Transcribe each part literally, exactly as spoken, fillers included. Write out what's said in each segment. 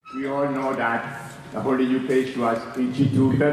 We all know that the Holy Eucharist was instituted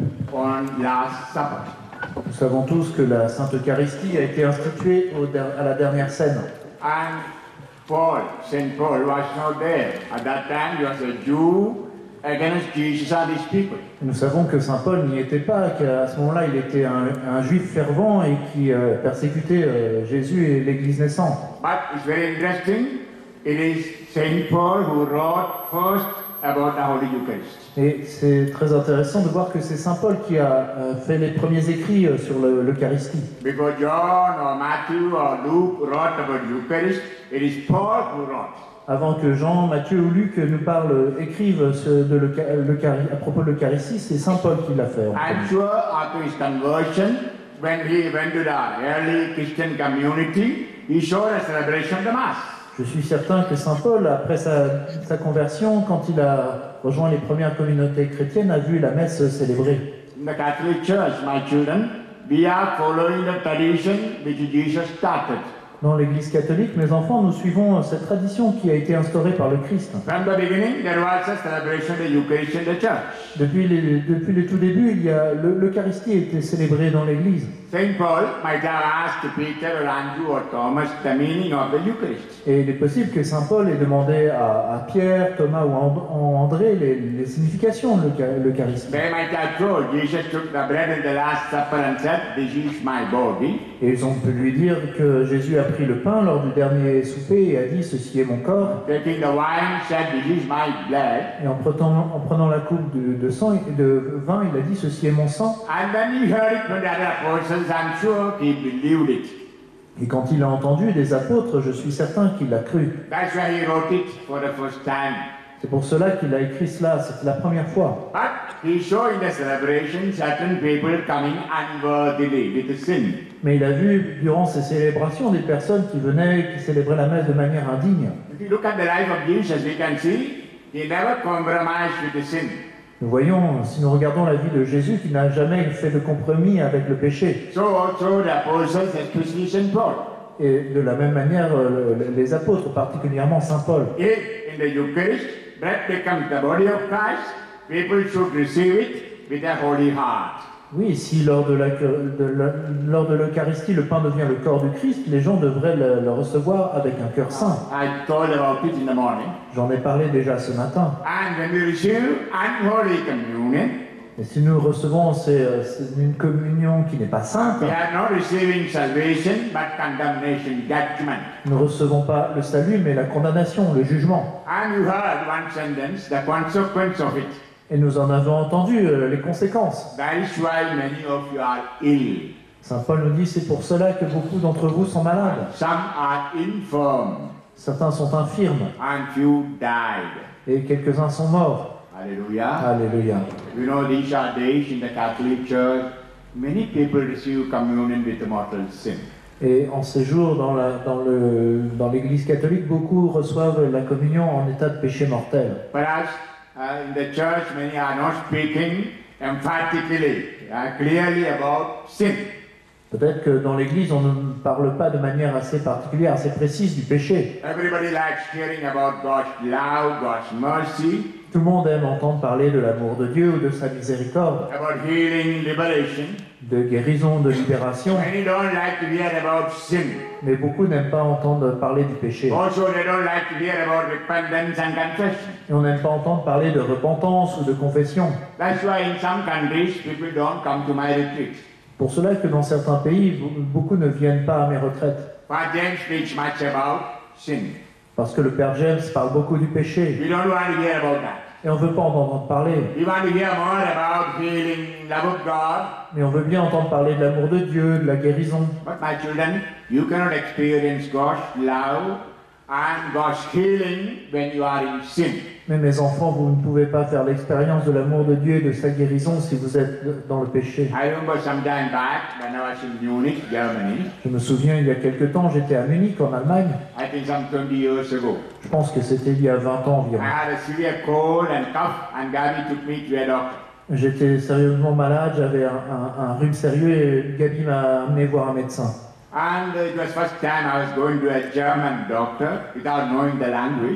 on Last Supper. Nous savons tous que la Sainte Eucharistie a été instituée au der- à la dernière scène. And Paul, Saint Paul was not there. At that time he was a Jew against Jesus and his people. Nous savons que Saint Paul n'y était pas, qu'à ce moment-là, il était un, un juif fervent et qui euh, persécutait euh, Jésus et l'Église naissante. But it's very interesting. It is Saint Paul who wrote first about the Holy Eucharist. Et c'est très intéressant de voir que c'est Saint Paul qui a euh, fait les premiers écrits euh, sur le- l'Eucharistie. Before John or Matthew or Luke wrote about Eucharist, it is Paul who wrote. Avant que Jean, Matthieu ou Luc nous parlent, écrivent ce- de l'Eucha- l'Euchari- à propos de l'Eucharistie, c'est Saint Paul qui l'a fait. en I'm premier. sure after his conversion, when he went to the early Christian community, he showed a celebration of the Mass. Je suis certain que Saint Paul, après sa, sa conversion, quand il a rejoint les premières communautés chrétiennes, a vu la messe célébrée. In the Catholic Church, my children, we are following the tradition which Jesus started. Dans l'Église catholique, mes enfants, nous suivons cette tradition qui a été instaurée par le Christ. From the beginning, there was a celebration of the Eucharist in the church. Depuis, les, depuis le tout début, il y a, le- l'Eucharistie a été célébrée dans l'Église. Saint Paul might have asked Peter or Andrew or Thomas the meaning of the Eucharist. Et il est possible que Saint Paul ait demandé à, à Pierre, Thomas ou And- André les, les significations de l'Eucha- l'Eucharistie. They might have told, Jesus took the bread in the Last Supper and said, this is my body. Et ils ont pu lui dire que Jésus a pris le pain lors du dernier souper et a dit « Ceci est mon corps ». Taking the wine, said, this is my blood. Et en prenant, en prenant la coupe de, de sang et de vin, il a dit « Ceci est mon sang And when he heard it from the other apostles, I'm sure he believed it. ». Et quand il a entendu des apôtres, je suis certain qu'il l'a cru. That's why he wrote it for the first time. C'est pour cela qu'il a écrit cela, c'est la première fois. But he saw in the celebration certain people coming unworthily with sin. Mais il a vu durant ces célébrations des personnes qui venaient, qui célébraient la messe de manière indigne. If you look at the life of Jesus, we can see he never compromised with the sin. Nous voyons, si nous regardons la vie de Jésus, qu'il n'a jamais fait de compromis avec le péché. So also the apostles, especially Saint Paul. Et de la même manière, euh, les apôtres, particulièrement Saint Paul. If in the Eucharist, bread becomes the body of Christ, people should receive it with a holy heart. Oui, si lors de la- de la- lors de l'Eucharistie, le pain devient le corps du Christ, les gens devraient le, le recevoir avec un cœur saint. I told about it in the morning. J'en ai parlé déjà ce matin. And when we receive unholy communion, Et si nous recevons ces, euh, c'est une communion qui n'est pas sainte, we are not receiving salvation but condemnation, judgment. nous ne recevons pas le salut, mais la condamnation, le jugement. And you heard one sentence, the consequence of it. Et nous en avons entendu euh, les conséquences. That is why many of you are ill. Saint Paul nous dit, c'est pour cela que beaucoup d'entre vous sont malades. Some are infirm, Certains sont infirmes, and few died. et quelques-uns sont morts. Hallelujah. Alléluia. You know, these are days in the Catholic Church, many people receive communion with mortal sin. Et en ces jours, dans la- dans le- dans l'Église catholique, beaucoup reçoivent la communion en état de péché mortel. Perhaps uh, in the church, many are not speaking emphatically, uh, clearly about sin. Peut-être que dans l'Église, on ne parle pas de manière assez particulière, assez précise du péché. Everybody likes hearing about God's love, God's mercy, Tout le monde aime entendre parler de l'amour de Dieu ou de sa miséricorde, about healing, liberation. de guérison, de libération, Many don't like to hear about sin. mais beaucoup n'aiment pas entendre parler du péché. Also, they don't like to hear about repentance and confession. Et on n'aime pas entendre parler de repentance ou de confession. That's why in some countries, people don't come to my retreat. Pour cela que dans certains pays, beaucoup ne viennent pas à mes retraites. Father James speaks much about sin. Parce que le Père James parle beaucoup du péché. We don't want to hear about that. Et on ne veut pas en entendre parler. We want to hear more about healing, love of God. Mais on veut bien entendre parler de l'amour de Dieu, de la guérison. But my children, you cannot experience God's love and God's healing when you are in sin. Mais mes enfants, vous ne pouvez pas faire l'expérience de l'amour de Dieu et de sa guérison si vous êtes dans le péché. I remember some time back when I was in Munich, Germany. Je me souviens, il y a quelque temps, j'étais à Munich, en Allemagne. I think some twenty years ago. Je pense que c'était il y a vingt ans I environ. had a severe cold and cough, and Gabi took me to a doctor. J'étais sérieusement malade, j'avais un, un, un rhume sérieux et Gabi m'a amené voir un médecin. And uh, it was first time I was going to a German doctor without knowing the language.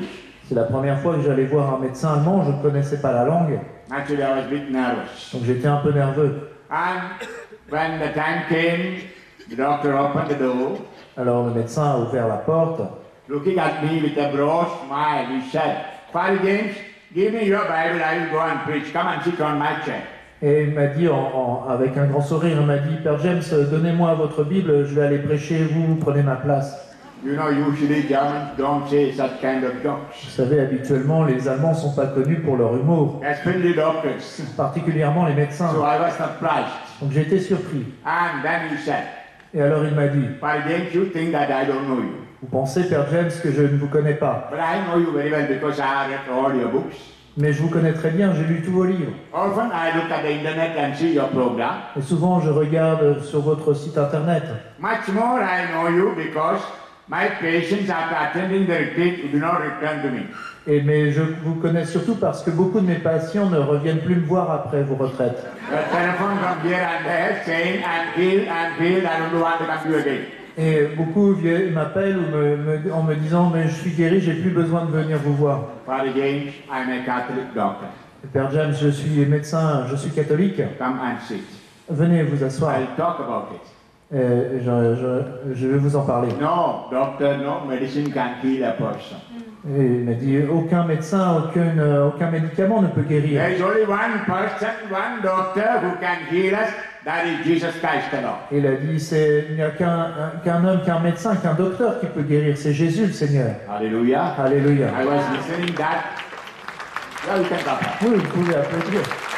C'est la première fois que j'allais voir un médecin allemand, je ne connaissais pas la langue, Naturally, I was a bit nervous. donc j'étais un peu nerveux. And when the time came, the doctor opened the door. Alors le médecin a ouvert la porte, Looking at me with a broad smile, he said, Father James, give me your Bible, I will go and preach. Come and sit on my chair. et il m'a dit, en, en- avec un grand sourire, il m'a dit, Père James, donnez-moi votre Bible, je vais aller prêcher, vous prenez ma place. You know, usually Germans don't say such kind of Vous jokes, savez, habituellement, les Allemands ne sont pas connus pour leur humour, especially doctors. particulièrement les médecins. So I was surprised. Donc j'ai été surpris. And then he said, Et alors il m'a dit, Father James, you think that I don't know you. vous pensez, Père James, que je ne vous connais pas, But I know you very well because I read all your books. mais je vous connais très bien, j'ai lu tous vos livres. Often I look at the internet and see your program. Et souvent, je regarde sur votre site internet. Much more I know you because my patients after attending the retreat do not return to me. Et, mais je vous connais surtout parce que beaucoup de mes patients ne reviennent plus me voir après vos retraites. The telephone from here and there saying I'm healed, I'm healed, I don't want to come to you again. Et beaucoup vi- m'appellent ou me- me- en me disant, mais je suis guéri, j'ai plus besoin de venir vous voir. Father James, I'm a Catholic doctor. Père James, je suis médecin, je suis catholique. Come and sit. Venez vous asseoir. I'll talk about it. Et je, je- je vais vous en parler. No, doctor, no medicine can heal a person. Et il m'a dit, aucun médecin, aucun, euh, aucun médicament ne peut guérir. There is only one person, one doctor who can heal us, that is Jesus Christ the Lord. Et il a dit, c'est- il n'y a qu'un qu'un homme, qu'un médecin, qu'un docteur qui peut guérir. C'est Jésus le Seigneur. Hallelujah. Alléluia. I was listening that. Yeah, you can clap. Oui, vous pouvez applaudir.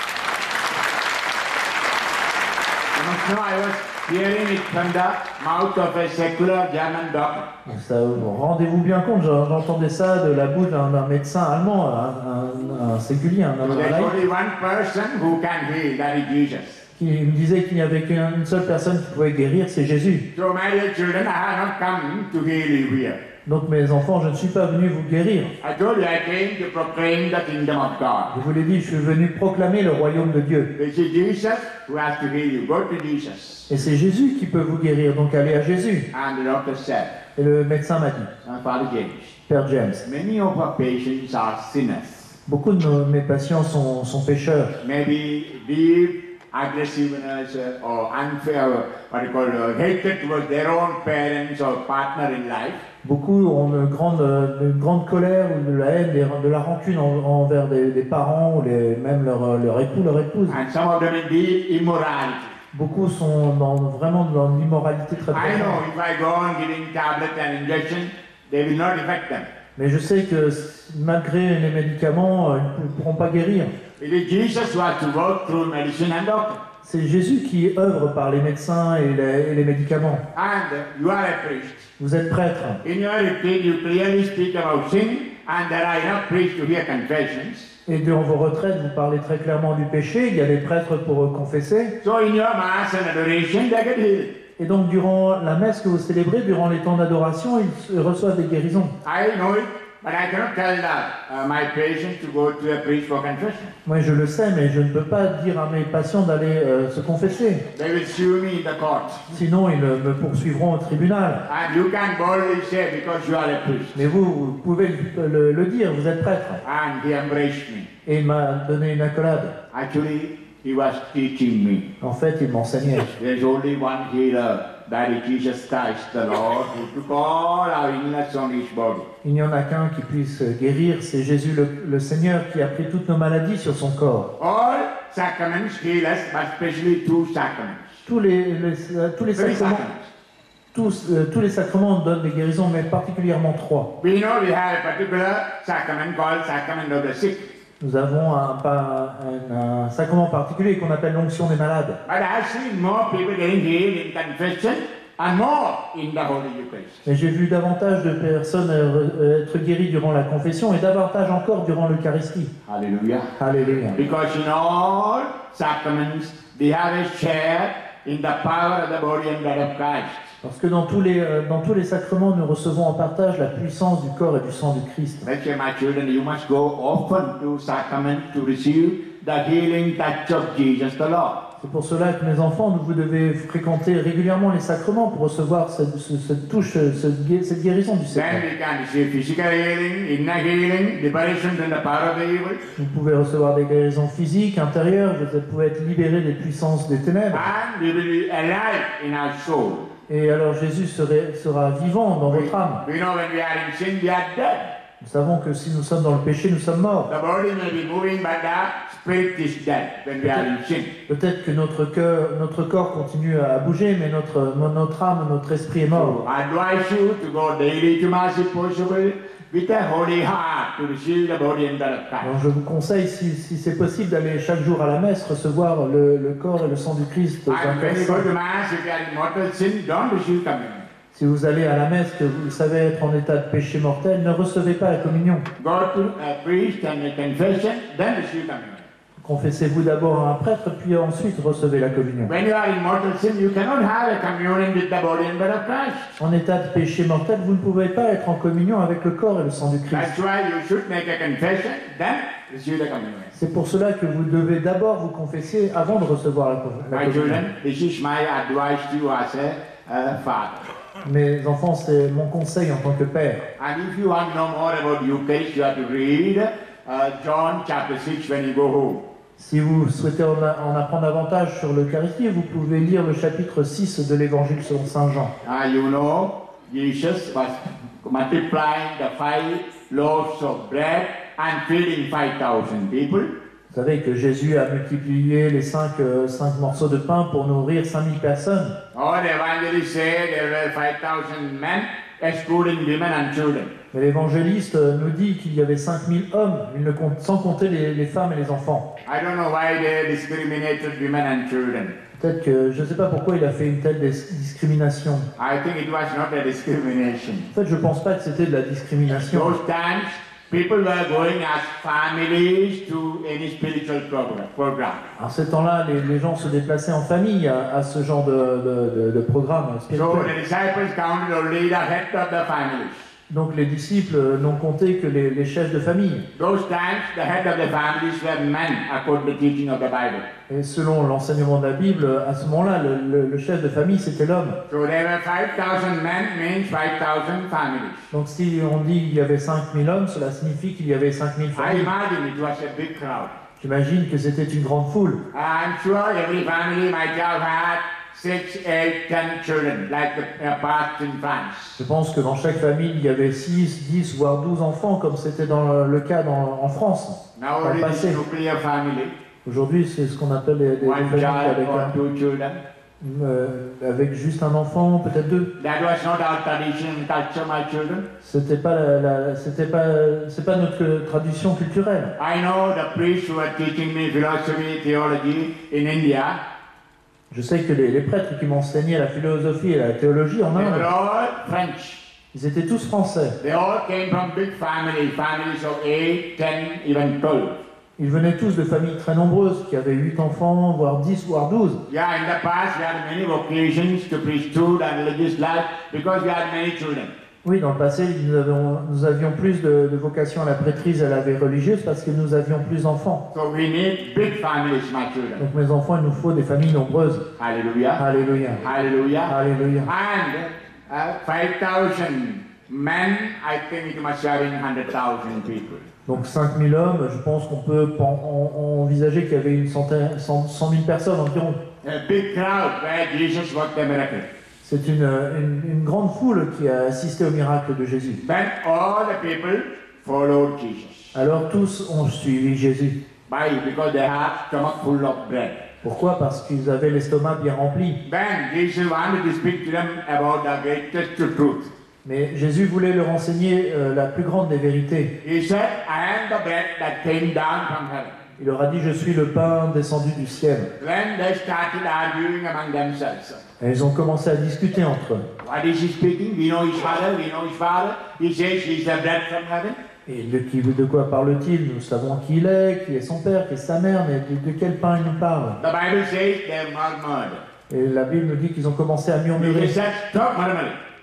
You must know I was hearing it from the mouth of a secular German doctor. Ça, rendez-vous bien compte, j'en- j'entendais ça de la bouche d'un d'un médecin allemand, un, un, un séculier, un homme There's laïc, only one person who can heal, that is Jesus. qui me disait qu'il n'y avait qu'une seule personne qui pouvait guérir, c'est Jésus. So, my dear children, I have not come to heal you here. Donc mes enfants, je ne suis pas venu vous guérir. I told you I came to proclaim the kingdom of God. Je vous l'ai dit, je suis venu proclamer le royaume de Dieu. This is Jesus who has to heal you. Go to Jesus. Et c'est Jésus qui peut vous guérir, donc allez à Jésus. And the doctor said, Et le médecin m'a dit, "Uh, Father James, Père James, many of our patients are sinners. beaucoup de nos- mes patients sont, sont pécheurs. Maybe deep aggressiveness uh, or unfair, uh, what you call uh, hatred towards their own parents or partner in life. Beaucoup ont une grande, une grande colère ou de la haine, des- de la rancune en- envers des, des parents ou les- même leur, leur époux, leur épouse. And some of them in deep immorality. Beaucoup sont dans, vraiment dans l'immoralité très I know profonde. if I go on giving tablets and injections, they will not affect them. Mais je sais que malgré les médicaments, euh, ils ne pourront pas guérir. It is Jesus who has to work through medicine and doctor. C'est Jésus qui œuvre par les médecins et les, et les médicaments. And uh, you are a priest. Vous êtes prêtre. In your retreat, you clearly speak about sin, and there are enough priests to hear confessions. Et dans vos retraites, vous parlez très clairement du péché. Il y a des prêtres pour euh, confesser. So in your mass and adoration, they get healed. Et donc, durant la messe que vous célébrez, durant les temps d'adoration, ils reçoivent des guérisons. I know it, but I cannot tell that, uh, my patients to go to a priest for confession. Moi, je le sais, mais je ne peux pas dire à mes patients d'aller euh, se confesser. They will sue me in the court. Sinon, ils euh, me poursuivront au tribunal. And you can boldly say, because you are a priest. Mais vous, vous pouvez le, le- le dire, vous êtes prêtre. And he embraced me. Et il m'a donné une accolade. Actually, he was teaching me. En fait, il m'enseignait. There's only one healer, that is Jesus Christ, the Lord, who took all our illness on his body. Il n'y en a qu'un qui puisse guérir, c'est Jésus le, le Seigneur qui a pris toutes nos maladies sur son corps. All sacraments heal us, but especially two sacraments. Tous les, les- euh, tous les Three sacrements, sacraments. tous, euh, tous les sacrements donnent des guérisons, mais particulièrement trois. We know we have a particular sacrament called sacrament of the sick. Nous avons un, pas- un- un sacrement particulier qu'on appelle l'onction des malades. But I've seen more people getting healed in confession and more in the Holy Eucharist. Et j'ai vu davantage de personnes euh, être guéries durant la confession et davantage encore durant l'Eucharistie. Hallelujah. Alléluia. Because in all sacraments, they have a share in the power of the body and blood of Christ. Parce que dans tous, les, euh, dans tous les sacrements, nous recevons en partage la puissance du corps et du sang du Christ. That's why, my children, you must go often to sacrament to receive the healing touch of Jesus the Lord. C'est pour cela que mes enfants, vous devez fréquenter régulièrement les sacrements pour recevoir cette, ce- cette touche, cette, gué- cette guérison du Then Seigneur. we can receive physical healing, inner healing, liberation from the power of the evil. Vous pouvez recevoir des guérisons physiques, intérieures, vous pouvez être libérés des puissances des ténèbres. And we will be alive in our soul. Et alors Jésus serait- sera vivant dans votre âme. We know when we are in sin, we are dead. Nous savons que si nous sommes dans le péché, nous sommes morts. The body may be moving, but the spirit is dead when we are in sin. Peut-être que notre, cœur, notre corps continue à bouger, mais notre, notre âme, notre esprit est mort. I advise you to go daily to Mass if possible with a holy heart to receive the body and blood of Alors Christ. je vous conseille, si, si c'est possible, d'aller chaque jour à la messe, recevoir le, le corps et le sang du Christ. dans un And when cœur you go saint. to Mass, if you are in mortal sin, don't receive communion. Si vous allez à la messe, que vous savez être en état de péché mortel, ne recevez pas la communion. Go to a priest and make confession, then receive communion. Confessez-vous d'abord à un prêtre, puis ensuite recevez la communion. When you are in mortal sin, you cannot have a communion with the body and blood of Christ. En état de péché mortel, vous ne pouvez pas être en communion avec le corps et le sang du Christ. That's why you should make a confession, then receive the communion. C'est pour cela que vous devez d'abord vous confesser avant de recevoir la, la My communion. children, this is my advice to you as a uh, father. Mes enfants, c'est mon conseil en tant que père. And if you want to know more about Eucharist, you have to read uh, John chapter six when you go home. Si vous souhaitez en, en apprendre davantage sur l'Eucharistie, vous pouvez lire le chapitre six de l'Évangile selon saint Jean. Uh, you know, Jesus was multiplying the five loaves of bread and feeding five thousand people. Vous savez que Jésus a multiplié les cinq, euh, cinq morceaux de pain pour nourrir cinq mille personnes. All the evangelists say there were five thousand men, excluding women and children. Mais l'évangéliste euh, nous dit qu'il y avait cinq mille hommes, il ne compte, sans compter les, les femmes et les enfants. I don't know why they discriminated women and children. Peut-être que je ne sais pas pourquoi il a fait une telle dis- discrimination. I think it was not a discrimination. En fait, je ne pense pas que c'était de la discrimination. Those times, people were going as families to any spiritual program. program. En ces temps-là, les, les gens se déplaçaient en famille à, à ce genre de, de, de, de programme So spirituel. the disciples counted only the head of the families. Donc les disciples n'ont compté que les, les chefs de famille. Those times, the head of the families were men, according to the teaching of the Bible. Et selon l'enseignement de la Bible, à ce moment-là, le, le- le chef de famille, c'était l'homme. So there were five thousand men, means five thousand families. Donc si on dit qu'il y avait cinq mille hommes, cela signifie qu'il y avait cinq mille I familles. imagine it was a big crowd. J'imagine que c'était une grande foule. I'm sure every family might have had six, eight, ten children, like the uh, past in France. Je pense que dans chaque famille, il y avait six, dix, voire douze enfants, comme c'était dans le, le cas dans- en France. Dans le Nowadays, passé. it's nuclear family, Aujourd'hui, c'est ce qu'on appelle les, les one familles child avec, or un- two children. euh, avec juste un enfant, peut-être deux. That was not our tradition and culture, my children. C'était pas la, la- c'était pas, c'est pas notre tradition culturelle. I know the priests who are teaching me philosophy, theology in India, Je sais que les, les prêtres qui m'enseignaient la philosophie et la théologie en they were Inde, all French. ils étaient tous français. They all came from big families, families of eight, ten, even twelve. Ils venaient tous de familles très nombreuses, qui avaient huit enfants, voire dix, voire douze. Yeah, in the past we had many vocations to priesthood and religious life because we had many children. Oui, dans le passé, nous avions, nous avions plus de, de vocation à la prêtrise et à la vie religieuse parce que nous avions plus d'enfants. So we need big families, my children. Donc mes enfants, il nous faut des familles nombreuses. Hallelujah. Alléluia. Hallelujah. Alléluia. And uh, five thousand men, I think it must have been one hundred thousand people. Donc cinq mille hommes, je pense qu'on peut pen- en- en- envisager qu'il y avait une centaine, cent, cent mille personnes environ. A big crowd where Jesus worked a miracle. C'est une, une, une grande foule qui a assisté au miracle de Jésus. Then all the people followed Jesus. Alors tous ont suivi Jésus. Why? Because they had stomach full of bread. Pourquoi? Parce qu'ils avaient l'estomac bien rempli. Then Jesus wanted to speak to them about the greatest truth. Mais Jésus voulait leur enseigner euh, la plus grande des vérités. He said, I am the bread that came down from heaven. Il leur a dit, je suis le pain descendu du ciel. Then they started arguing among themselves. Et ils ont commencé à discuter entre eux. What is he speaking? We know his father, we know his father. He says he's the bread from heaven. Et de, qui, de quoi parle-t-il? Nous savons qui il est, qui est son père, qui est sa mère, mais de, de quel pain il nous parle? The Bible says they murmured. Et la Bible nous dit qu'ils ont commencé à He murmurer. said, stop murmuring.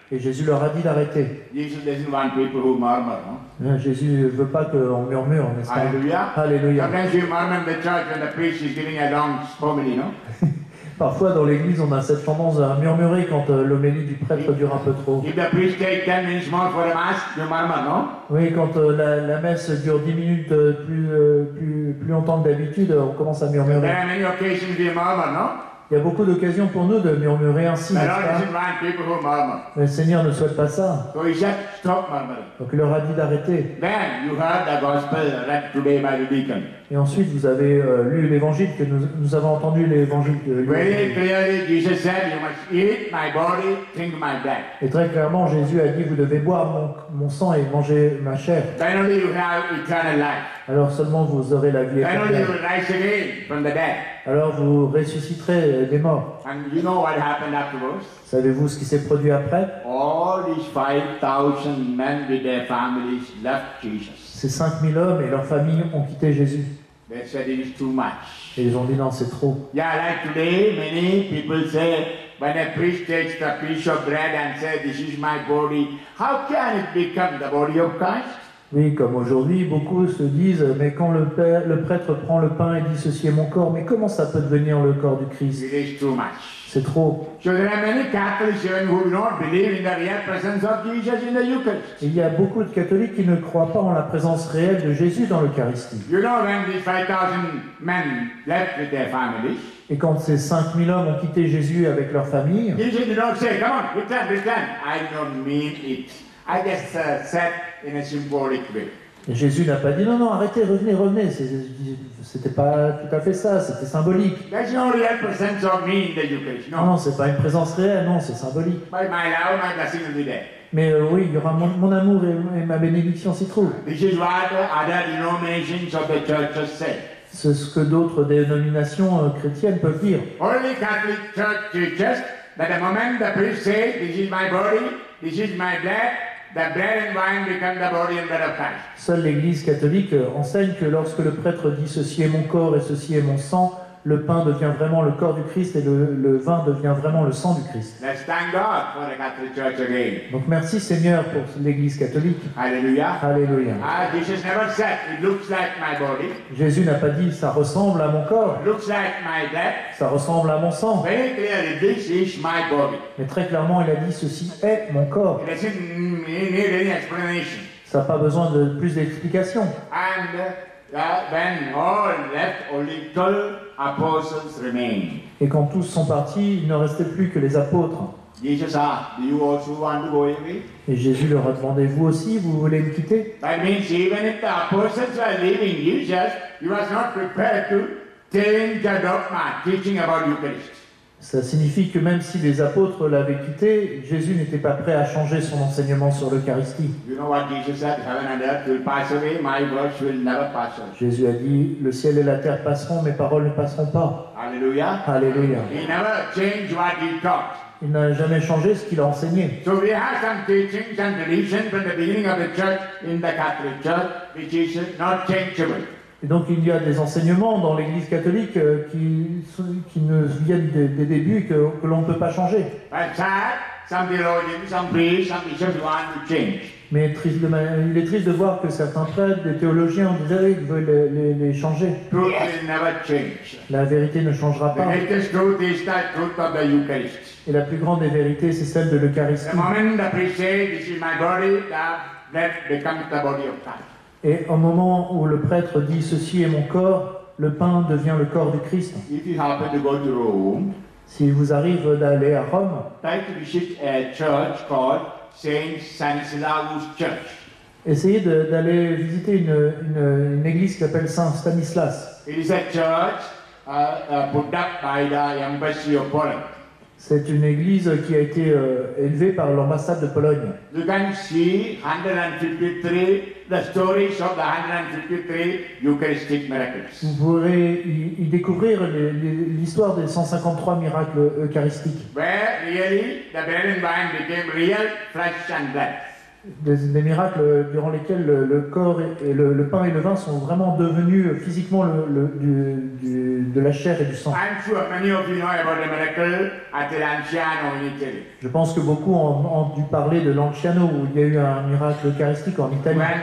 Et Jésus leur a dit d'arrêter. Jesus doesn't want people who murmur, no? Hein, Jésus ne veut pas qu'on murmure, n'est-ce pas? Hallelujah. Alléluia. Sometimes you murmur in the church when the priest is giving a long homily, no? Parfois dans l'église, on a cette tendance à murmurer quand euh, l'homélie du prêtre dure un peu trop. If the priest takes ten minutes more for a mass, you murmur, no? Oui, quand euh, la, la messe dure dix minutes euh, plus, euh, plus, plus longtemps que d'habitude, on commence à There murmurer. are many occasions we murmur, no? Il y a beaucoup d'occasions pour nous de murmurer ainsi, The n'est-ce Lord pas? doesn't want people who murmur. Mais le Seigneur ne souhaite pas ça. So he said, stop murmuring. Donc il leur a dit d'arrêter. Then you heard the gospel read today by the deacon. Et ensuite, vous avez euh, lu l'évangile, que nous, nous avons entendu l'évangile de Very lui. clearly, Jesus said, you must eat my body, drink my blood. Et très clairement, Jésus a dit, vous devez boire mon, mon sang et manger ma chair. Then only you have eternal life. Alors seulement vous aurez la vie Then only you éternelle. will rise again from the dead. Alors vous ressusciterez des morts. And you know what happened afterwards? Savez-vous ce qui s'est produit après? All these five thousand men with their families left Jesus. Ces cinq mille hommes et leurs familles ont quitté Jésus. They said it is too much. Et ils ont dit non, c'est trop. Yeah, like today, many people say, when a priest takes the piece of bread and says, this is my body, how can it become the body of Christ? Oui, comme aujourd'hui, beaucoup se disent, mais quand le, père, le prêtre prend le pain et dit ceci est mon corps, mais comment ça peut devenir le corps du Christ? It is too much. C'est trop. So there are many Catholics even who do not believe in the real presence of Jesus in the Eucharist. Il y a beaucoup de catholiques qui ne croient pas en la présence réelle de Jésus dans l'Eucharistie. You know, when these five thousand men left with their families, Et quand ces cinq mille hommes ont quitté Jésus avec leur famille, Jesus did not say, come on, return, return. I don't mean it. I just uh, said in a symbolic way. Jésus n'a pas dit non, non, arrêtez, revenez, revenez. C'est- C'était pas tout à fait ça, c'était symbolique. There's no real presence of me in the Eucharist. Non, No. non, c'est pas une présence réelle, non, c'est symbolique. By my love, my blessing will be there. Mais euh, oui, il y aura mon, mon amour et, et ma bénédiction s'y trouvent. This is what other denominations of the churches say. C'est ce que d'autres dénominations euh, chrétiennes peuvent dire. Only Catholic Church teaches that the moment the priest says, this is my body, this is my blood, the bread and wine become the body and blood of Christ. Seule l'Église catholique euh, enseigne que lorsque le prêtre dit ceci est mon corps et ceci est mon sang, le pain devient vraiment le corps du Christ et le, le vin devient vraiment le sang du Christ. Let's thank God for the Catholic Church again. Donc merci Seigneur pour l'Église catholique. Hallelujah. Alléluia. Ah, Jesus never said, it looks like my body, Jésus n'a pas dit ça ressemble à mon corps, it looks like my blood. ça ressemble à mon sang. Very clearly, this is my body. Mais très clairement, il a dit ceci est mon corps. It doesn't need any explanation. Ça n'a pas besoin de plus d'explications. And uh, when all left, only twelve apostles remained. Et quand tous sont partis, il ne restait plus que les apôtres. Jesus asked, do you also want to go away? Et Jésus leur a demandé, vous aussi, vous voulez me quitter? That means even if the apostles were leaving Jesus, he was not prepared to change the dogma, teaching about Eucharist. Ça signifie que même si les apôtres l'avaient quitté, Jésus n'était pas prêt à changer son enseignement sur l'Eucharistie. You know what Jesus said? Heaven and earth will pass away, my words will never pass away. Jésus a dit, le ciel et la terre passeront, mes paroles ne passeront pas. Hallelujah. Alléluia. He never changed what he taught. Il n'a jamais changé ce qu'il a enseigné. So we have some teachings and traditions from the beginning of the church in the Catholic Church, which is not changeable. Et donc il y a des enseignements dans l'Église catholique euh, qui, qui ne viennent des, des débuts que, que l'on ne peut pas changer. But sad, some theologians, some priests, some bishops want to change. Mais triste de ma- il est triste de voir que certains prêtres, des théologiens, des évêques veulent les, les- les changer. Truth will never change. La vérité ne changera The pas. greatest truth is the truth of the Eucharist. Et la plus grande des vérités, c'est celle de The l'Eucharistie. moment the priest says, this is my body, the blood becomes the body of Christ. Et au moment où le prêtre dit ceci est mon corps, le pain devient le corps du Christ. If you happen to go to Rome, S'il vous arrive d'aller à Rome, try to visit a church called Saint Stanislaus Church. essayez de- d'aller visiter une, une- une église qui s'appelle Saint Stanislas. It is a church uh, uh, put up by the embassy of Poland. C'est une église qui a été euh, élevée par l'ambassade de Pologne. You can see one hundred fifty-three, the stories of the one hundred fifty-three Eucharistic miracles. Vous pourrez y, y découvrir les- les- l'histoire des cent cinquante-trois miracles eucharistiques. Where really the bread and wine became real flesh and blood. Des, des miracles durant lesquels le, le corps et, et le, le pain et le vin sont vraiment devenus physiquement le, le, du, du, de la chair et du sang. I'm sure many of you know about the miracle at Lanciano in Italy. Je pense que beaucoup ont, ont dû parler de Lanciano, où il y a eu un miracle eucharistique en Italie. When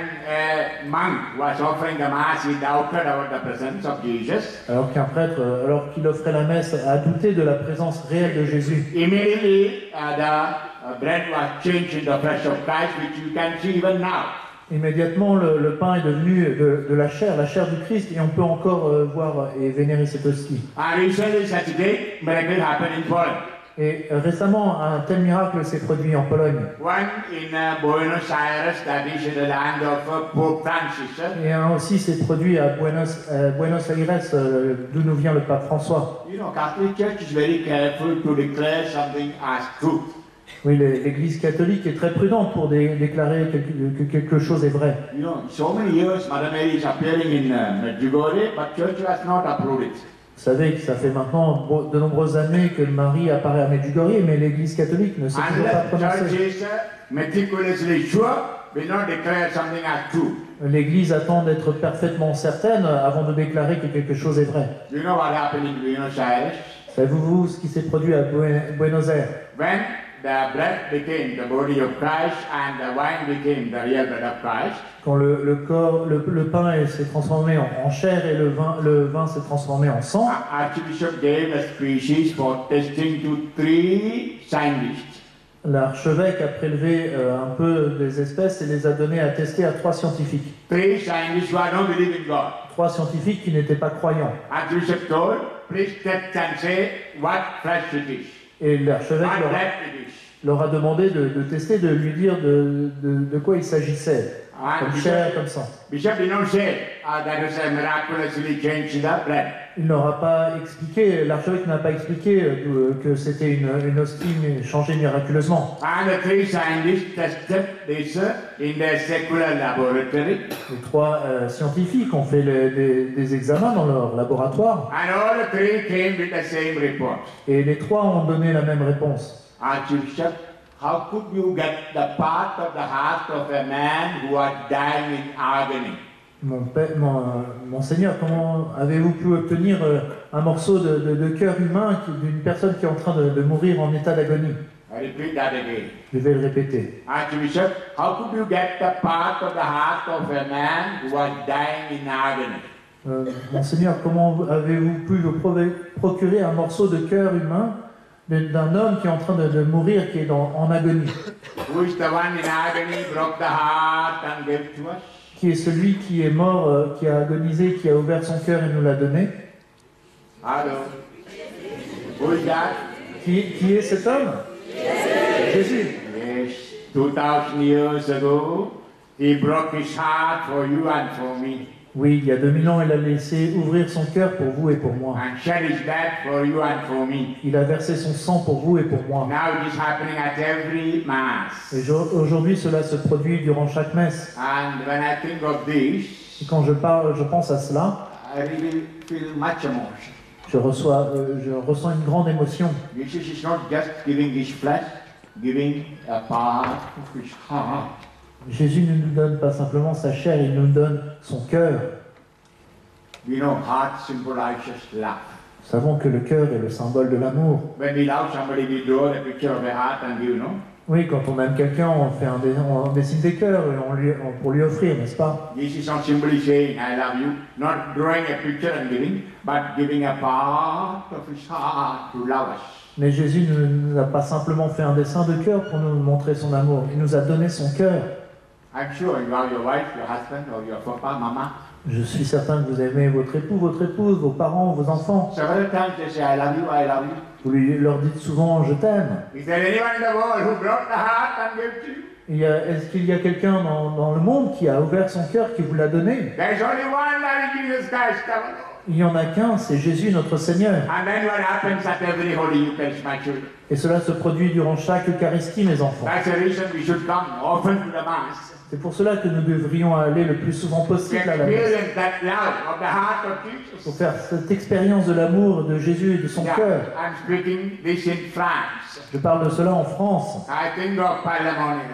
a monk was offering the mass, he doubted about the presence of Jesus. Alors qu'un prêtre, alors qu'il offrait la messe, a douté de la présence réelle de Jésus. Immediately, uh, the uh, bread was changed into the flesh of Christ, which you can see even now. Immédiatement, le, le pain est devenu de, de la chair, la chair du Christ, et on peut encore euh, voir et vénérer cette hostie. And recently, such a great miracle happened in Poland. Et euh, récemment, un tel miracle s'est produit en Pologne. One in uh, Buenos Aires, that is in the land of uh, Pope Francis. Et un aussi s'est produit à Buenos, euh, Buenos Aires, euh, d'où nous vient le pape François. You know, Catholic Church is very careful to declare something as truth. Oui, l'Église catholique est très prudente pour dé déclarer quelque, que quelque chose est vrai. You know, so many years Mother Mary is appearing in uh, Medjugorje, but church has not approved it. Vous savez que ça fait maintenant de nombreuses années que Marie apparaît à Medjugorje, mais l'Église catholique ne s'est toujours pas Unless prononcée. church is uh, meticulously sure, will not declare something as true. L'Église attend d'être parfaitement certaine avant de déclarer que quelque chose est vrai. You know what happened in Buenos Aires? Savez-vous ce qui s'est produit à Buenos Aires? When the bread became the body of Christ and the wine became the real blood of Christ, Quand le, le corps, le, le pain s'est transformé en, en chair et le vin, le vin s'est transformé en sang, Archbishop gave a species for testing to three scientists. l'archevêque a prélevé euh, un peu des espèces et les a données à tester à trois scientifiques. Three scientists who don't believe in God. Trois scientifiques qui n'étaient pas croyants. Archbishop told, please test and say what flesh it is, Et l'archevêque what leur, blood it is. leur a demandé de, de tester, de lui dire de, de, de quoi il s'agissait, And comme Bishop, chair, comme sang. Bishop did not say uh, that was a miraculously changed the blood. Il n'aura pas expliqué, l'archevêque n'a pas expliqué euh, que c'était une, une hostie changée miraculeusement. And the three scientists tested this uh, in their secular laboratory. Les trois euh, scientifiques ont fait le- des, des examens dans leur laboratoire And all the three came with the same report. et les trois ont donné la même réponse. Archbishop, how could you get the part of the heart of a man who was dying in agony? Mon, père, mon, euh, Monseigneur, comment avez-vous pu obtenir euh, un morceau de, de- de cœur humain qui- d'une personne qui est en train de, de mourir en état d'agonie? I repeat that again. Je vais le répéter. Archbishop, how could you get the part of the heart of a man who was dying in agony? Euh, Monseigneur, comment avez-vous pu vous prover- procurer un morceau de cœur humain d'un homme qui est en train de, de mourir, qui est dans- en agonie? Who is the one in agony, broke the heart and gave to us? Qui est celui qui est mort, euh, qui a agonisé, qui a ouvert son cœur et nous l'a donné? Hello. Who is that? Qui, qui est cet homme? Jésus. Yes, two thousand years ago, he broke his heart for you and for me, Oui, il y a deux mille ans, il a laissé ouvrir son cœur pour vous et pour moi. and shed his blood for you and for me. Il a versé son sang pour vous et pour moi. Now it is happening at every mass. Et jo- aujourd'hui, cela se produit durant chaque messe. And when I think of this, Et quand je parle, je pense à cela, I really feel much emotion. je, reçois, euh, je ressens une grande émotion. Jesus is not just giving his flesh, giving a part of his heart. Jésus ne nous donne pas simplement sa chair, il nous donne son cœur. We know heart symbolizes love. Nous savons que le cœur est le symbole de l'amour. When we love somebody, we draw the picture of a heart and give, no? Oui, quand on aime quelqu'un, on, fait un dé- on dessine des cœurs et on lui, on- pour lui offrir, n'est-ce pas? Jesus is not simply saying, I love you, not drawing a picture and giving, but giving a part of his heart to love us. Mais Jésus ne nous a pas simplement fait un dessin de cœur pour nous montrer son amour. Il nous a donné son cœur. I'm sure you have your wife, your husband, or your papa, mama. Je suis certain que vous aimez votre époux, votre épouse, vos parents, vos enfants. Several times they say, I love you, I love you. Vous lui, leur dites souvent « je t'aime ». Is there anyone in the world who brought the heart and gave to you? Il y a- Est-ce qu'il y a quelqu'un dans, dans le monde qui a ouvert son cœur, qui vous l'a donné? There's only one, that is Jesus Christ. Come on. Il n'y en a qu'un, c'est Jésus notre Seigneur. And then what happens at every Holy Eucharist, my children? Et cela se produit durant chaque Eucharistie, mes enfants. That's the reason we should come often to the Mass. C'est pour cela que nous devrions aller le plus souvent To possible à la messe. experience that love of the heart of Pour Jesus. faire cette expérience de l'amour de Jésus et de son Yeah, cœur. I'm speaking this in France. Je parle de cela en France. I think of Palamon.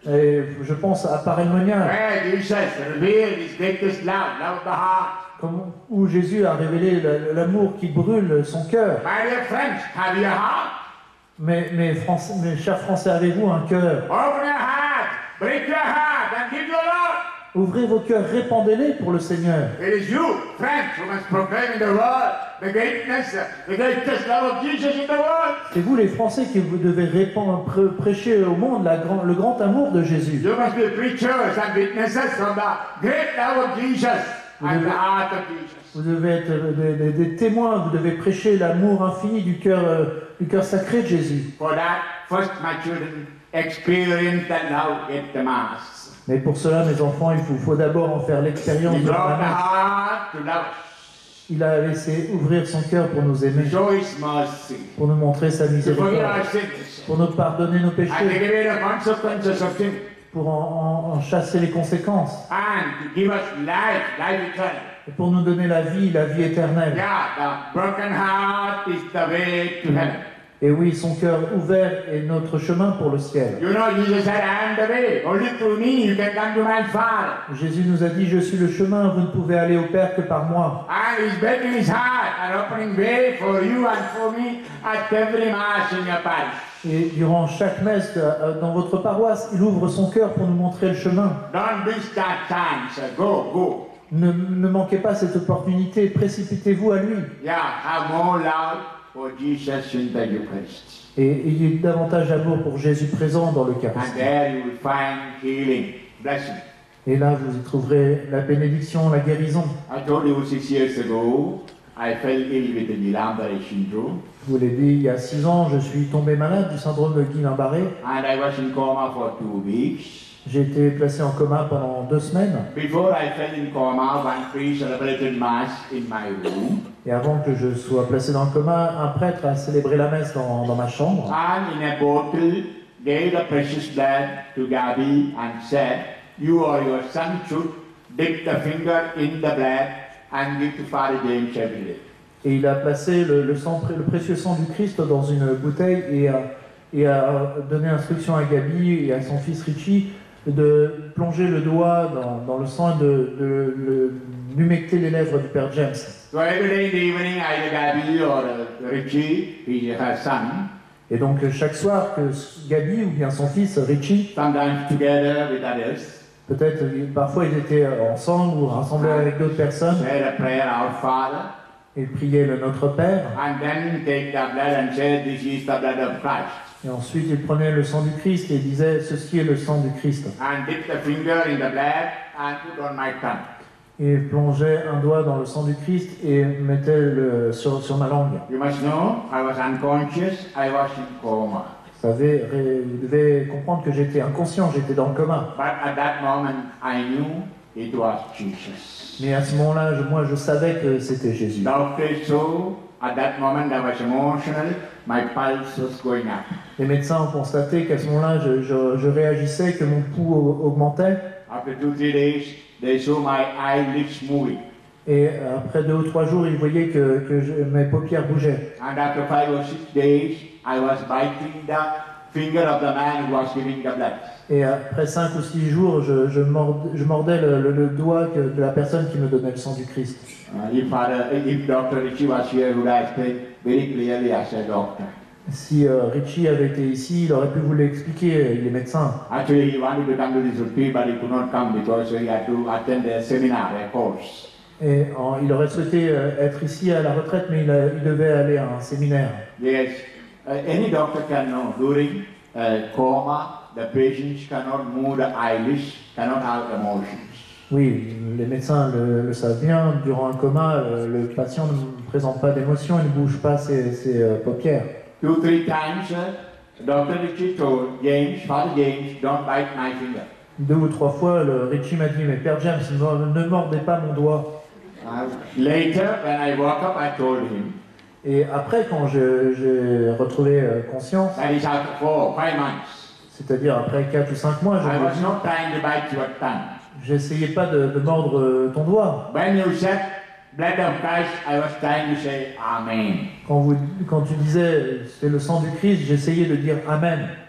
Et je pense à Parémonia, where Jesus revealed his greatest love, love of the heart. comme- où Jésus a révélé la- l'amour qui brûle son cœur. My dear friends, have you a heart? Mais, mes, Français- mes chers Français, avez-vous un cœur? Open your heart, break your heart, and give your Lord. Ouvrez vos cœurs, répandez-les pour le Seigneur. It is you, friends, who must proclaim in the world the greatness, the greatest love of Jesus in the world. C'est vous les Français qui vous devez répandre, prê- prêcher au monde la grand- le grand amour de Jésus. You must be preachers and witnesses of the great love of Jesus and the heart of Jesus. Vous devez être des, des- des témoins, vous devez prêcher l'amour infini du cœur, euh, du cœur sacré de Jésus. For that, first my children experience that love at the Mass. Mais pour cela, mes enfants, il faut, faut d'abord en faire l'expérience He de brought the la heart to love us, Il a laissé ouvrir son cœur pour nous aimer, to show His mercy, pour nous montrer sa to forgive miséricorde, our sins, pour nous pardonner nos and take péchés, away the consequences of sin, pour en, en- en chasser les conséquences, and to give us life, life eternal. et pour nous donner la vie, la vie éternelle. Yeah, the broken heart is the way to heaven. Et oui, son cœur ouvert est notre chemin pour le ciel. You know, Jesus said, I am the way. Only through me you can come to my Father. Jésus nous a dit, je suis le chemin, vous ne pouvez aller au Père que par moi. And He's breaking His heart and opening way for you and for me at every Mass in your parish. Et durant chaque messe euh, dans votre paroisse, il ouvre son cœur pour nous montrer le chemin. Don't miss that chance. Go, go. Ne, ne manquez pas cette opportunité, précipitez-vous à lui. Yeah, have more love for Jesus in the Eucharist. Et ayez davantage d'amour pour Jésus présent dans And l'Eucharistie. there you will find healing, blessing. Et là, vous y trouverez la bénédiction, la guérison. I told you six years ago, I fell ill with the Guillain-Barré syndrome. Je vous l'ai dit, il y a six ans, je suis tombé malade du syndrome de Guillain-Barré. And I was in coma for two weeks. J'ai été placé en coma pendant deux semaines. Before I fell in coma, one priest celebrated Mass in my room. Et avant que je sois placé dans le coma, un prêtre a célébré la messe dans, dans ma chambre. And in a bottle, gave the precious blood to Gabi and said, you or your son should dip the finger in the blood and give to Father James every day. Et il a placé le, le, sang, le précieux sang du Christ dans une bouteille et a, et a donné instruction à Gabi et à son fils Richie de plonger le doigt dans, dans le sang et de, de, de humecter les lèvres du Père James. So every day in the evening, either Gabi or uh, Richie, he, her son, Et donc chaque soir que Gabi ou bien son fils Richie, sometimes together with others, peut-être parfois ils étaient ensemble ou rassemblés avec d'autres personnes, said a prayer, Our Father, et priaient le Notre Père. and then take the blood and say, this is the blood of Christ. Et ensuite ils prenaient le sang du Christ et disaient ceci est le sang du Christ. And dip the finger in the blood and put on my tongue. Et plongeaient un doigt dans le sang du Christ et mettaient le sur, sur ma langue. You must know, I was unconscious, I was in coma. Vous savez, ré- vous devez comprendre que j'étais inconscient, j'étais dans le coma. But at that moment, I knew it was Jesus. Mais à ce moment-là, je- moi je savais que c'était Jésus. Doctor saw, at that moment I was emotional, my pulse was going up. Les médecins ont constaté qu'à ce moment-là, je, je- je réagissais, que mon pouls au- augmentait. After two, three days, they saw my eyelids moving. Et après deux ou trois jours, ils voyaient que, que je- mes paupières bougeaient. And after five or six days, I was biting the finger of the man who was giving the blood. Et après cinq ou six jours, je, je, mord- je mordais le, le- le doigt que- de la personne qui me donnait le sang du Christ. Uh, if, Father, if Doctor Richie was here, he would have explained very clearly as a doctor. Si euh, Richie avait été ici, il aurait pu vous l'expliquer, il est médecin. Actually, he wanted to come to this retreat, but he could not come because he had to attend a seminar, a course. Et en- il aurait souhaité euh, être ici à la retraite, mais il, a- il devait aller à un séminaire. Yes, uh, any doctor can know. During uh, coma, the patients cannot move the eyelids, cannot have emotions. Oui, les médecins le, le savent bien. Durant un coma, euh, le patient ne présente pas d'émotion, il ne bouge pas ses, ses, euh, paupières. Two, three times, uh, Doctor Richie told James, Father James, don't bite my finger. Deux ou trois fois, le Richie m'a dit, mais Père James, ne, ne mordez pas mon doigt. Uh, later, when I woke up, I told him Et après, quand je- j'ai retrouvé euh, conscience, that is after four, five months. c'est-à-dire après quatre ou cinq mois, je I lui ai was dit, not trying to bite your tongue. j'essayais pas de, de mordre euh, ton doigt. When you said blood of Christ, I was trying to say Amen. Quand, vous, quand tu disais c'est le sang du Christ, j'essayais de dire Amen.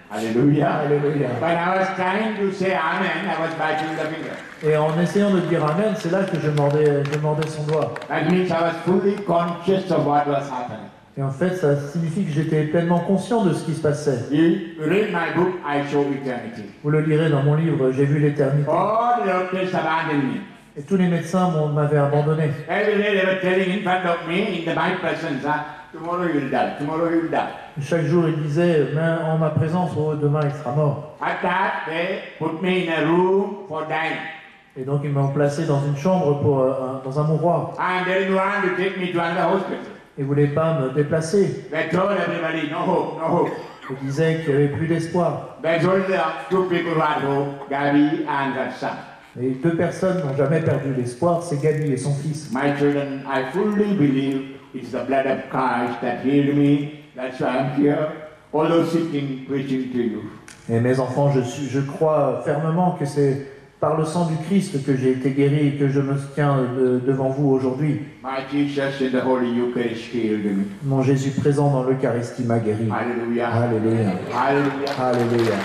Hallelujah. Alléluia. When I was trying to say Amen, I was biting the finger. Et en essayant de dire Amen, c'est là que je mordais, je mordais son doigt. That means I was fully conscious of what was happening. Et en fait, ça signifie que j'étais pleinement conscient de ce qui se passait. You read my book, I show eternity. Vous le lirez dans mon livre, J'ai vu l'éternité. All the doctors abandoned me. Et tous les médecins m'ont- m'avaient abandonné. Every day they were telling in front of me, in the, my presence, ah, tomorrow you will die, tomorrow you will die. Chaque jour, ils disaient, mais en ma présence, oh, demain il sera mort. At that, they put me in a room for dying. Et donc ils m'ont placé dans une chambre, pour, euh, un- dans un mouroir. And they didn't want to take me to another hospital. Ils ne voulaient pas me déplacer. They told everybody, no hope, no hope. Ils disaient qu'il n'y avait plus d'espoir. They told the two people who had hope, Gabby and her son. Et deux personnes n'ont jamais perdu l'espoir, c'est Gabi et son fils. My children, I fully believe it's the blood of Christ that healed me. That's why I'm here, although sitting, preaching to you. Et mes enfants, je, suis, je crois fermement que c'est par le sang du Christ que j'ai été guéri et que je me tiens de- devant vous aujourd'hui. My Jesus in the Holy Eucharist healed me. Mon Jésus présent dans l'Eucharistie m'a guéri. Hallelujah. Alléluia. Hallelujah. Alléluia.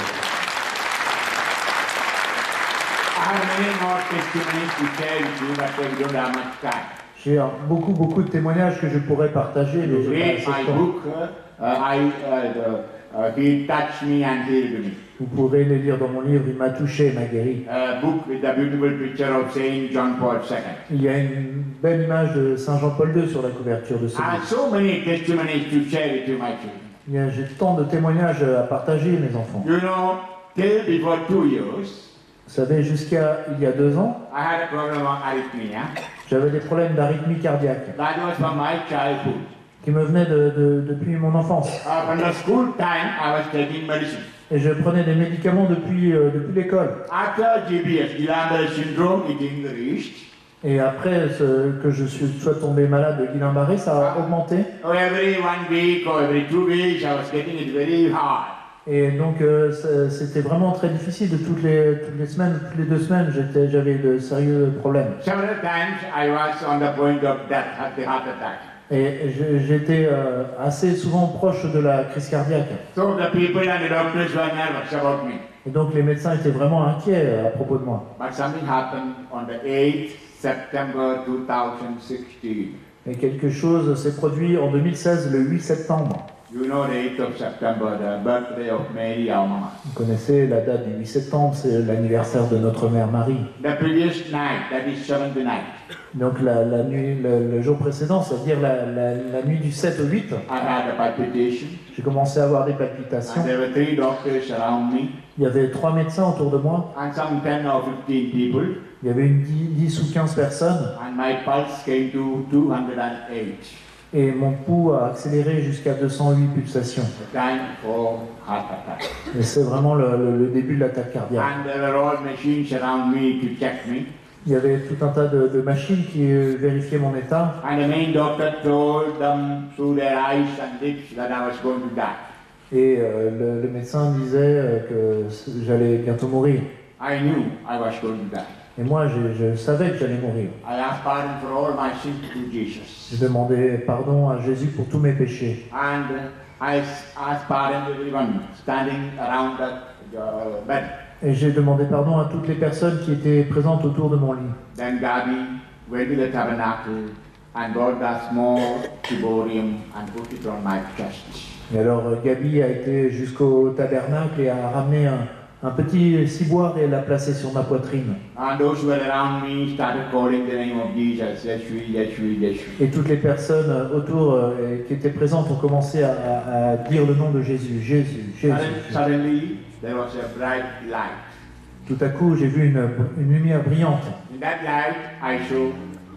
I have many more testimonies to share with you, but we don't have much time. J'ai euh, beaucoup, beaucoup de témoignages que je pourrais partager, mais You j'ai read pas assez my de temps. book, uh, I, uh, the, uh, he touched me and healed me. Vous pourrez les lire dans mon livre, il m'a touché et m'a guéri. A book with a beautiful picture of Saint John Paul the Second. Il y a une belle image de Saint Jean-Paul deux sur la couverture de ce I have livre. so many testimonies to share with you, my children. Il y a- J'ai tant de témoignages à partager, mes enfants. You know, till before two years, Vous savez, jusqu'à il y a deux ans, I had a problem of arrhythmia. j'avais des problèmes d'arythmie cardiaque That was from my childhood. qui me venaient de- de- depuis mon enfance. Uh, from the school time, I was taking medicine. Et je prenais des médicaments depuis, euh, depuis l'école. After G B S, Guillain-Barré syndrome, it increased. Et après ce- que je suis, sois tombé malade de Guillain-Barré, ça a augmenté. Oh, every one week or every two weeks, I was getting it very hard. Et donc euh, ça- c'était vraiment très difficile. De toutes les, toutes les semaines, toutes les deux semaines, j'étais- j'avais de sérieux problèmes. Several times, I was on the point of death, at the heart attack. Et je- j'étais euh, assez souvent proche de la crise cardiaque. So the people and the doctors were nervous about me. Et donc les médecins étaient vraiment inquiets euh, à propos de moi. But something happened on the eighth September two thousand sixteen. Et quelque chose s'est produit en deux mille seize, le huit septembre. You know the eighth of September, the birthday of Mary, our mama. Vous connaissez la date du huit septembre, c'est l'anniversaire de notre mère Marie. The previous night, that is seventh night, Donc la, la nuit, le, le jour précédent, c'est-à-dire la, la, la nuit du sept au huit, I had a palpitation, j'ai commencé à avoir des and palpitations. there were three doctors around me, Il y avait trois médecins autour de moi. and some ten or fifteen people, Il y avait une dix, dix ou quinze personnes. and my pulse came to two hundred eight, Et mon pouls a accéléré jusqu'à deux cent huit pulsations. the time for heart attack. Et c'est vraiment le, le- le début de l'attaque cardiaque. And there were all machines around me to check me, Il y avait tout un tas de, de machines qui euh, vérifiaient mon état. and the main doctor told them through their eyes and lips that I was going to die. Et euh, le, le médecin disait euh, que j'allais bientôt mourir. I knew I was going to die. Et moi, je, je savais que j'allais mourir. I asked pardon for all my sins to Jesus. Je demandais pardon à Jésus pour tous mes péchés. And uh, I asked pardon to everyone standing around the uh, bed. Et j'ai demandé pardon à toutes les personnes qui étaient présentes autour de mon lit. Then Gabi went to the tabernacle and got a small ciborium and put it on my chest. Et alors euh, Gabi a été jusqu'au tabernacle et a ramené un, un petit ciboire et l'a placé sur ma poitrine. And those who were around me started calling the name of Jesus. Yeshua, Yeshua, Yeshua. Et toutes les personnes euh, autour euh, et qui étaient présentes ont commencé à, à- à dire le nom de Jésus. Jésus, Jésus. Sudden- Suddenly, there was a bright light. Tout à coup, j'ai vu une, une lumière brillante. In that light, I saw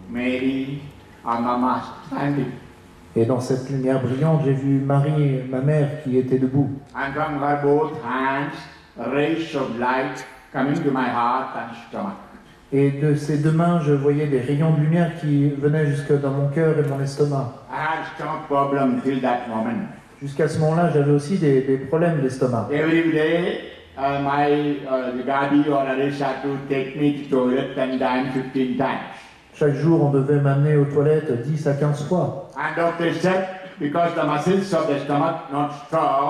Mary, our mama, standing. Et dans cette lumière brillante, j'ai vu Marie, ma mère, qui était debout. And from her both hands, rays of light coming to my heart and stomach. Et de ses deux mains, je voyais des rayons de lumière qui venaient jusque dans mon cœur et mon estomac. I had stomach problem till that moment. Jusqu'à ce moment-là, j'avais aussi des, des problèmes d'estomac. Every day, uh, my uh, the Gabi or others had to take me to toilet ten times, fifteen times. Chaque jour, on devait m'amener aux toilettes dix à quinze fois. And doctor said, because the muscles of the stomach not strong,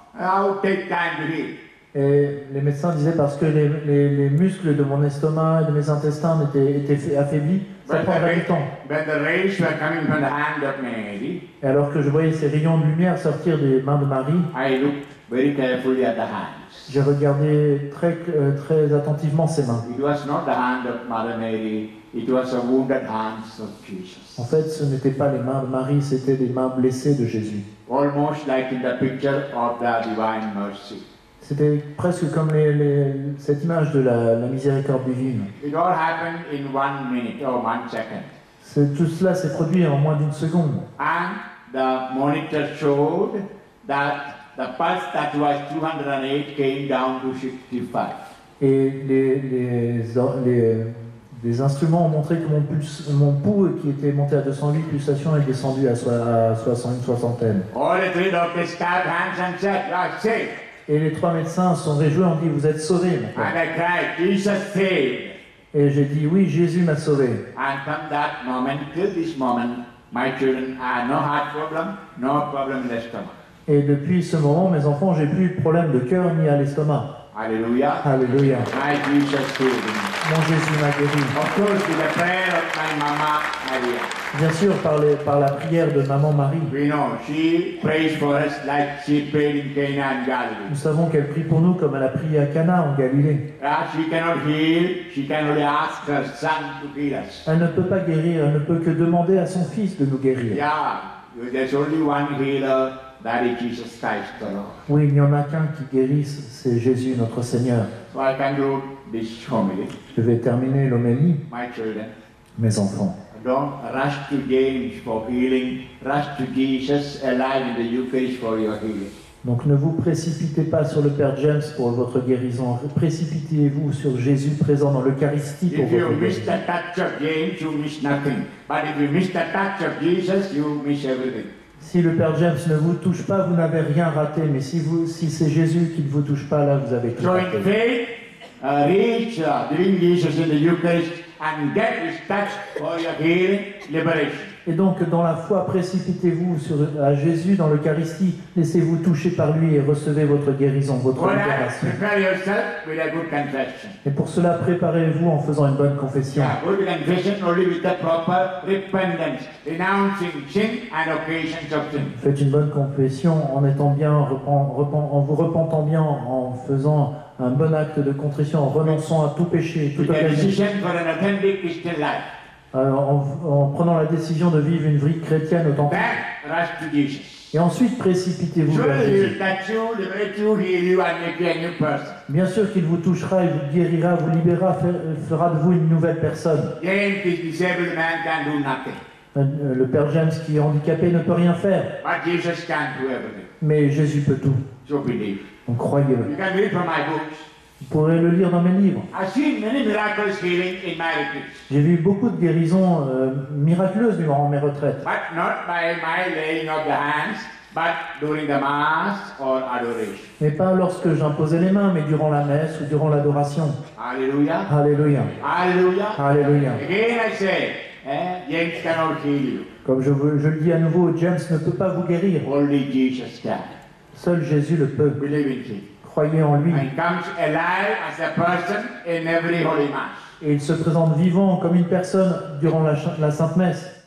I'll take time to heal. Et les médecins disaient parce que les, les, les muscles de mon estomac et de mes intestins étaient, étaient affaiblis, ça When the, prendrait du ra- temps. when the rays were coming from the hand of Mary, Et alors que je voyais ces rayons de lumière sortir des mains de Marie, I looked very carefully at the hands. j'ai regardé très, euh, très attentivement ses mains. It was not the hand of Mother Mary, it was the wounded hands of Jesus. En fait, ce n'étaient pas les mains de Marie, c'était les mains blessées de Jésus. Almost like in the picture of the divine mercy. C'était presque comme les, les, cette image de la, la miséricorde divine. It all happened in one minute or one second. C'est- Tout cela s'est produit en moins d'une seconde. And the monitor showed that the pulse that was two hundred eight came down to sixty-five. Et les, les, or- les, les instruments ont montré que mon, pulse, mon pouls, qui était monté à deux cent huit pulsations, est descendu à, soi- à soixante, une soixantaine. All the three doctors clapped hands and said, "You are safe." Et les trois médecins se sont réjouis, ont dit, vous êtes sauvés, mon And frère. I cried, Jesus saved. Et j'ai dit, oui, Jésus m'a sauvé. And from that moment till this moment, my children had no heart problem, no problem in the stomach. Et depuis ce moment, mes enfants, j'ai plus de problème de cœur ni à l'estomac. Hallelujah. Alléluia. My Jesus saved me. Mon Jésus m'a guéri. Of course, with the prayer of my mama, Maria. Bien sûr, par, les- par la prière de maman Marie. We know she prays for us like she prayed in Cana and Galilee. Nous savons qu'elle prie pour nous comme elle a prié à Cana en Galilée. Ah, she cannot heal, she can only ask her son to heal us. Elle ne peut pas guérir, elle ne peut que demander à son fils de nous guérir. Yeah, there's only one healer, that is Jesus Christ the Lord. Oui, il n'y en a qu'un qui guérisse, c'est Jésus notre Seigneur. So I conclude this homily, Je vais terminer l'homélie, my children. mes enfants. Don't rush to James for healing. Rush to Jesus alive in the Eucharist for your healing. Donc ne vous précipitez pas sur le Père James pour votre guérison. Précipitez-vous sur Jésus présent dans l'Eucharistie pour If you votre miss guérison. the touch of James, you miss nothing. But if you miss the touch of Jesus, you miss everything. Si le Père James ne vous touche pas, vous n'avez rien raté. Mais si, vous, si c'est Jésus qui ne vous touche pas, là, vous avez tout So in raté. faith, uh, reach uh, during Jesus in the Eucharist and get his touch for your healing, liberation. Et donc, dans la foi, précipitez-vous sur, à Jésus dans l'Eucharistie. Laissez-vous toucher par lui et recevez votre guérison, votre For that, libération. prepare yourself with a good confession. Et pour cela, préparez-vous en faisant une bonne confession. Yeah, good confession only with the proper repentance, renouncing sin and occasions of sin. Faites une bonne confession en étant bien, repen- repen- en vous repentant bien, en faisant un bon acte de contrition, en renonçant à tout péché, toute With a occasion, decision for an authentic Christian life. euh, en, en prenant la décision de vivre une vie chrétienne authentique. Then rush to Jesus. Et ensuite, précipitez-vous vers Surely he Jésus. will touch you, liberate you, heal you, and make you a new person. Bien sûr qu'il vous touchera, il vous guérira, vous libérera, fait- fera de vous une nouvelle personne. James, this disabled man, can do nothing. Euh, Le Père James qui est handicapé ne peut rien faire, But Jesus can do everything. mais Jésus peut tout. So believe. Donc croyez-le. You can read from my books. Vous pourrez le lire dans mes livres. I've seen many miraculous healing in my retreats, J'ai vu beaucoup de guérisons euh, miraculeuses durant mes retraites. but not by my laying of the hands, but during the mass or adoration. Mais pas lorsque j'imposais les mains, mais durant la messe ou durant l'adoration. Hallelujah. Alléluia. Hallelujah. Alléluia. Again I say, eh, James cannot heal you. Comme je, veux- je le dis à nouveau, James ne peut pas vous guérir. Only Jesus can. Seul Jésus le peut. Believe in him. Croyez en lui. And he comes alive as a person in every Holy Mass. Et il se présente vivant comme une personne durant la, cha- la Sainte Messe.